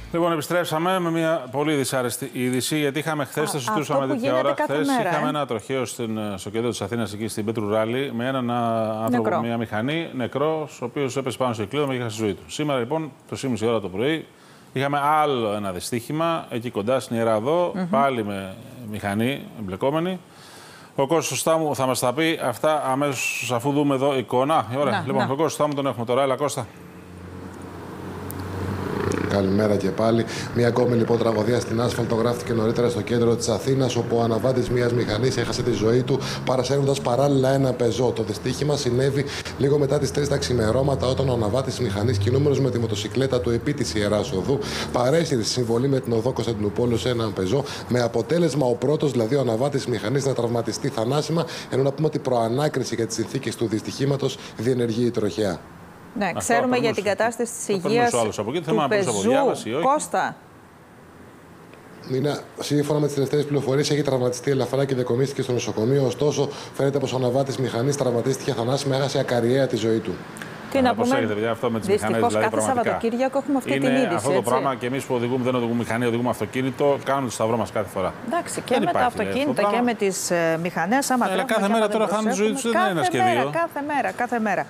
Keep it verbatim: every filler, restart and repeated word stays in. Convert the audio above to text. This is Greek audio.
Λοιπόν, επιστρέψαμε με μια πολύ δυσάρεστη είδηση, γιατί είχαμε χθε, το συζητούσαμε τέτοια ώρα. Χθε είχαμε ε? ένα τροχαίο στην, στο κέντρο τη Αθήνα, εκεί στην Πέτρου Ράλη, με έναν άνθρωπο, νεκρό. μια μηχανή, νεκρό, ο οποίο έπεσε πάνω στο κλείδωμα και έχασε τη ζωή του. Σήμερα, λοιπόν, το τρία και μισή ώρα το πρωί, είχαμε άλλο ένα δυστύχημα, εκεί κοντά στην Ιερά Οδό, mm-hmm. πάλι με μηχανή εμπλεκόμενη. Ο Κώστας Στάμου θα μας τα πει αυτά αμέσως αφού δούμε εδώ εικόνα. Ωραία, να, λοιπόν, να. ο Κώστας Στάμου τον έχουμε τώρα. Έλα, Κώστα. Καλημέρα και πάλι. Μια ακόμη λοιπόν τραγωδία στην άσφαλτο γράφτηκε νωρίτερα στο κέντρο της Αθήνας, όπου ο αναβάτης μιας μηχανής έχασε τη ζωή του παρασέρνοντας παράλληλα ένα πεζό. Το δυστύχημα συνέβη λίγο μετά τις τρεις τα ξημερώματα, όταν ο αναβάτης μηχανής, κινούμενος με τη μοτοσυκλέτα του επί της Ιεράς Οδού, παρέσυρε στη συμβολή με την οδό Κωνσταντινούπολου σε έναν πεζό, με αποτέλεσμα ο πρώτος, δηλαδή ο αναβάτης μηχανής, να τραυματιστεί θανάσιμα, ενώ να πούμε ότι προανάκριση για τις συνθήκες του δυστυχήματος διενεργεί η τροχέα. Ναι, ξέρουμε για την κατάσταση της υγείας του πεζού. Κώστα. Είναι, σύμφωνα με τις τελευταίες πληροφορίες, έχει τραυματιστεί ελαφρά και διακομίστηκε στο νοσοκομείο. Ωστόσο, φαίνεται πως ο αναβάτης μηχανής τραυματίστηκε θανάσιμα, έχασε ακαριαία τη ζωή του. Τι να πούμε, παιδιά, αυτό με τις μηχανές, δηλαδή, κάθε Σαββατοκύριακο έχουμε αυτή είναι την είδηση. Αυτό έτσι. το πράγμα, και εμείς που οδηγούμε, δεν οδηγούμε μηχανή, οδηγούμε αυτοκίνητο, κάνουμε το σταυρό μας κάθε φορά. Εντάξει, και δεν με τα αυτοκίνητα και με τις μηχανές, άμα ε, κάθε μέρα τώρα χάνουν τη ζωή τους, δεν είναι ένα και δύο. Κάθε μέρα, κάθε μέρα.